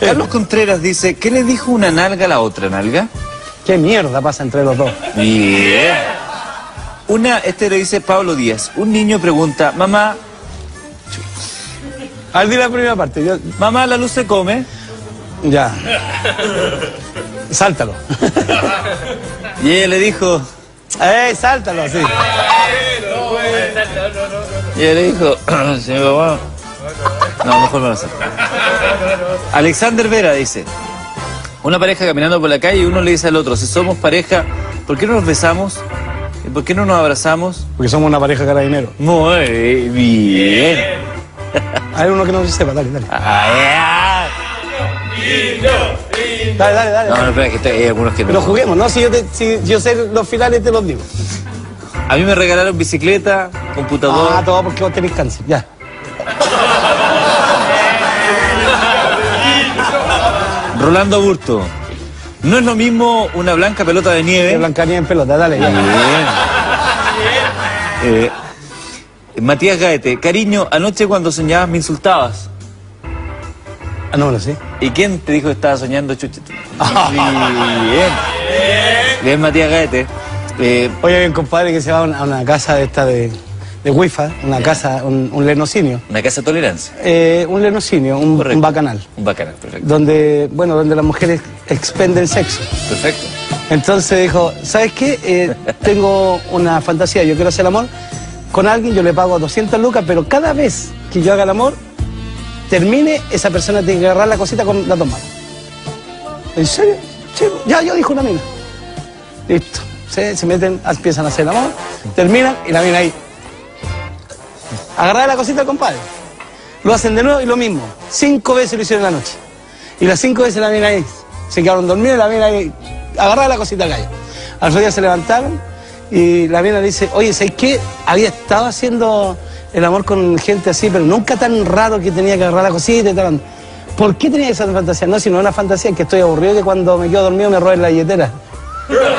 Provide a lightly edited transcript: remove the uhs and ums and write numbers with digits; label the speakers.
Speaker 1: Carlos Contreras dice, ¿qué le dijo una nalga a la otra nalga?
Speaker 2: ¿Qué mierda pasa entre los dos?
Speaker 1: Bien. Este le dice Pablo Díaz. Un niño pregunta, mamá...
Speaker 2: Al di la primera parte.
Speaker 1: Mamá, ¿la luz se come?
Speaker 2: Ya. Sáltalo.
Speaker 1: Y ella le dijo...
Speaker 2: Sáltalo, así.
Speaker 1: Y ella le dijo, sí, mamá... No, mejor no lo sé. Alexander Vera dice, una pareja caminando por la calle y uno le dice al otro, si somos pareja, ¿por qué no nos besamos? ¿Y por qué no nos abrazamos?
Speaker 2: Porque somos una pareja carabinero.
Speaker 1: Muy bien.
Speaker 2: Hay uno que no se sepa, dale. Dale.
Speaker 1: No, espera, que hay algunos que no.
Speaker 2: Pero juguemos, ¿no? Si yo sé los finales, te los digo.
Speaker 1: A mí me regalaron bicicleta, computador.
Speaker 2: Todo porque vos tenés cáncer, ya.
Speaker 1: Rolando Burto. No es lo mismo una blanca pelota de nieve.
Speaker 2: Blancanieves en pelota, dale. Ya.
Speaker 1: Bien. Matías Gaete. Cariño, anoche cuando soñabas me insultabas.
Speaker 2: No lo sé.
Speaker 1: ¿Y quién te dijo que estaba soñando, chucha? Bien, Matías Gaete.
Speaker 2: Oye, hay un compadre que se va a una casa de esta de Wi-Fi, una casa, un lenocinio.
Speaker 1: Una casa de tolerancia.
Speaker 2: Un lenocinio, un bacanal.
Speaker 1: Un bacanal, perfecto.
Speaker 2: Donde las mujeres expenden sexo.
Speaker 1: Perfecto.
Speaker 2: Entonces dijo, ¿sabes qué? Tengo una fantasía, yo quiero hacer el amor con alguien, yo le pago 200 lucas, pero cada vez que yo haga el amor, termine, esa persona tiene que agarrar la cosita con las dos manos. ¿En serio? Sí, ya yo dijo una mina. Listo. Se meten, empiezan a hacer el amor, terminan y la mina ahí. Agarrar la cosita al compadre. Lo hacen de nuevo y lo mismo. 5 veces lo hicieron en la noche. Y las 5 veces la mina ahí. Se quedaron dormidos y la mina ahí. Agarrar la cosita al gallo. Al otro día se levantaron y la mina dice, oye, ¿sabes qué? Había estado haciendo el amor con gente así, pero nunca tan raro que tenía que agarrar la cosita y tal. ¿Por qué tenía esa fantasía? No, sino una fantasía que estoy aburrido que cuando me quedo dormido me roben la billetera.